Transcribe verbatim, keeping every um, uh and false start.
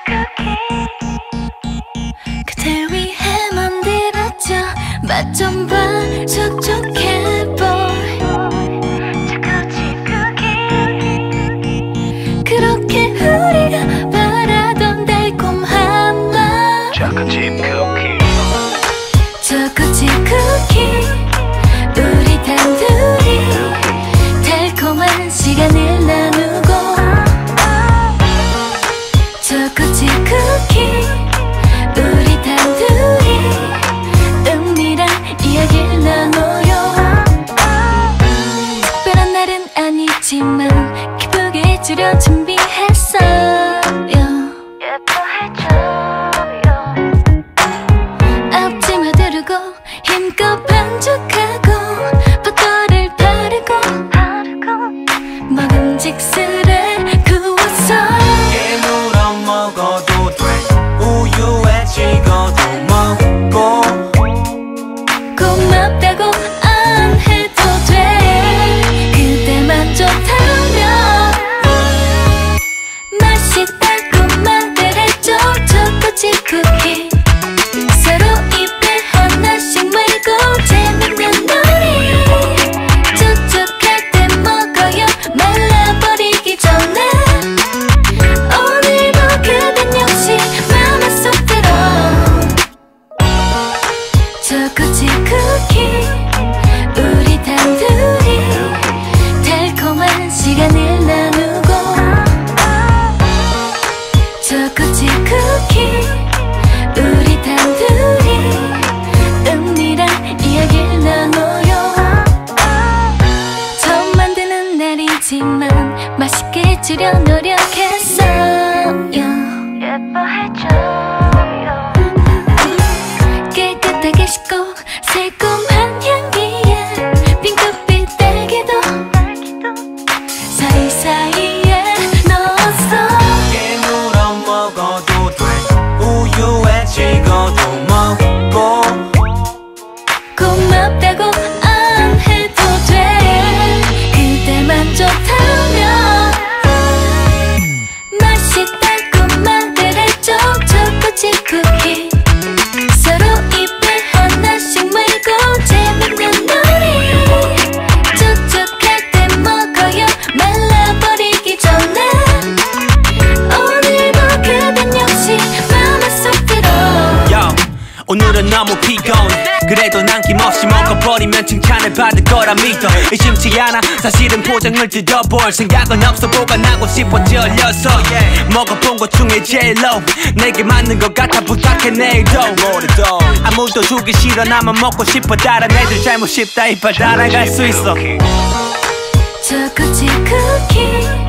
그댈 위해 만들었죠. 맛 좀 봐, 촉촉해 boy. 그렇게 우리가 바라던 달콤한 맛 초코칩 쿠키. 초코칩 쿠키. 우리 단둘이 달콤한 시간을 나누고 초코칩 쿠키. 우리 단둘이 은밀한 이야기를 나눠요. 특별한 날은 아니지만 기쁘게 해주려 준비했어요. 예뻐해줘요. 앞치마 두르고 힘껏 반죽하고 버터를 바르고 먹음직스레 구워서 깨물어 먹어도 돼. 우유에 찍어도 먹고 고맙다고 안 해도 돼. 그대만 좋다면 맛있다고 말해줘. 초코칩 쿠키. 서로 입에 하나씩 물고 재밌는 놀이. 촉촉할 때 먹어요. 말라버리기 전에. 오늘도 그댄 역시 맘에 쏙 들어. 초코칩 쿠키. 우리 단둘이 달콤한 시간을 나누고 초코칩 쿠키. 우리 단둘이 은밀한 이야기를 나눠요. 처음 만드는 날이지만 맛있게 해주려 노력했어요. 예뻐해줘요. 깨끗하게 씻고 새콤한 향기에 핑크빛 딸기도 사이사이에 넣었어. 깨물어 먹어도 돼. 우유에 찍어도 먹고 고맙다고 안 해도 돼. 그대만 좋다면 맛있다고 말해줘. 초코칩 쿠키. 서로 입에 하나씩 물고 재밌는 놀이. 촉촉할 때 먹어요. 말라버리기 전에. 오늘도 그댄 역시 맘에 쏙 들어. Yo, 오늘은 너무 피곤해. 그래도 남김없이 먹어버리면 칭찬을 받을 거라 믿어. 의심치 않아. 사실은 포장을 뜯어볼 생각은 없어. 보관하고 싶어 찔려서 yeah. 먹어본 것 중에 제일 low. 내게 맞는 것 같아. 부탁해 내일도. 아무도 주기 싫어. 나만 먹고 싶어. 다른 애들 잘못 싶다. 이빨 따라갈 수 있어. 초코칩 쿠키.